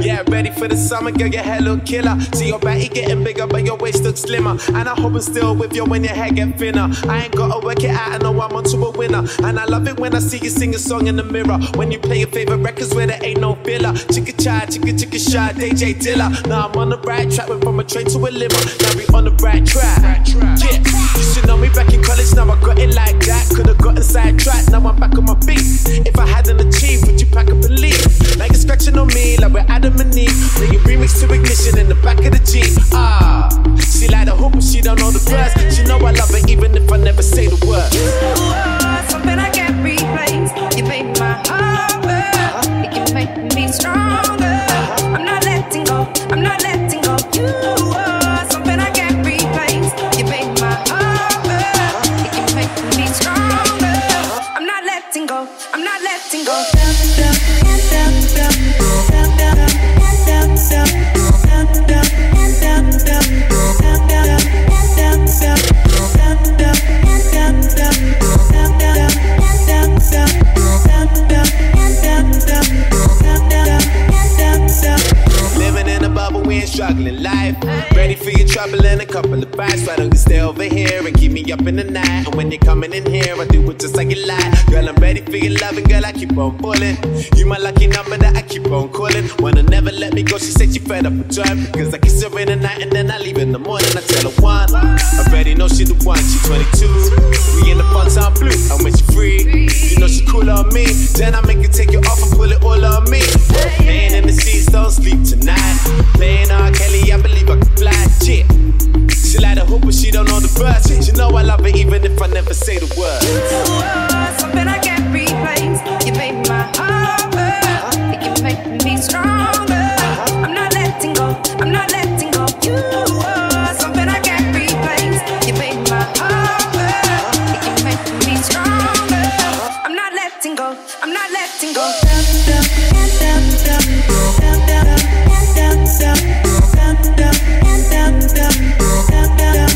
Yeah, ready for the summer, girl, your hair look killer. See your body getting bigger, but your waist looks slimmer. And I hope I'm still with you when your hair get thinner. I ain't gotta work it out, I know I'm onto a winner. And I love it when I see you sing a song in the mirror. When you play your favorite records where there ain't no filler. Chicka chai, chicka shy, DJ Dilla. Now I'm on the right track, went from a train to a limo. Now we on the right track. Yeah, you should know me back in college, now I got it like that. Could've gotten sidetracked, now I'm back on my feet. If I hadn't achieved, would you pack up and leave? Like you're scratching on me, like we're Adam and Eve. Then you remix to Ignition in the back of the Jeep. She like the hook, but she don't know the verse. She know I love her even if I never say the word. You are something I can't replace. You make my heart burn. It can make me stronger. I'm not letting go. I'm not letting go. You are something I can't replace. You make my heart burn. It can make me stronger. I'm not letting go. I'm not letting go. Living in a bubble, we ain't struggling life. Ready for your trouble and a couple of bites. Why don't you stay over here and keep me up in the night? And when you're coming in here, I do it just like you like. Girl, I'm ready for your loving, girl, I keep on pulling. You my lucky number that I keep on calling. Wanna never let me go, she said she fed up with time. Because I kiss her in the night and then I leave in the morning. I tell her one, I already know she the one, she 22. We in the fun time blue, and when she free, you know she cool on me. Then I make her take it off and pull it all on me. Laying in the sheets, don't sleep tonight. Playing R. Kelly, I believe I can fly. Yeah. She like the hook, but she don't know the verse. She know I love her even if I never say the word. You are something I can't replace. You make my heart burn. It can make me stronger. I'm not letting go. I'm not letting go. You are something I can't replace. You make my heart burn. It can make me stronger. I'm not letting go. I'm not letting go. Down.